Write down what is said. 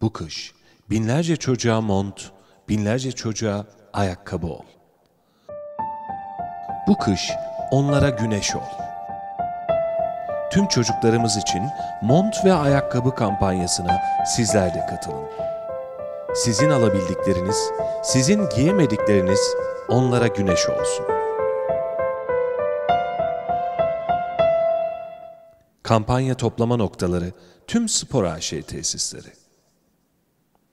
Bu kış binlerce çocuğa mont, binlerce çocuğa ayakkabı ol. Bu kış onlara güneş ol. Tüm çocuklarımız için mont ve ayakkabı kampanyasına sizler de katılın. Sizin alabildikleriniz, sizin giyemedikleriniz onlara güneş olsun. Kampanya toplama noktaları tüm Spor AŞ tesisleri.